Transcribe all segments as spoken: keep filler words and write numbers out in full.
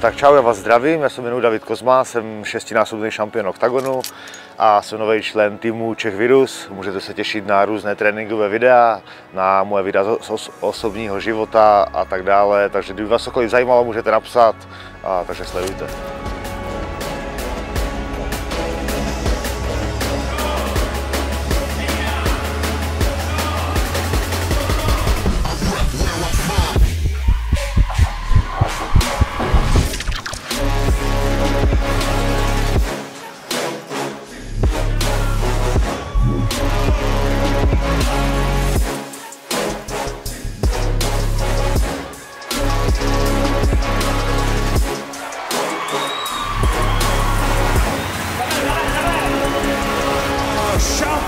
Tak čau, já vás zdravím, já se jmenuji David Kozma, jsem šestinásobný šampion oktagonu a jsem nový člen týmu Czech Virus. Můžete se těšit na různé tréninkové videa, na moje videa z os osobního života a tak dále, takže kdyby vás cokoliv zajímalo, můžete napsat, a takže sledujte.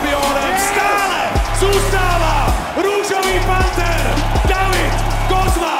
Šampionem stále zůstává růžový panter David Kozma.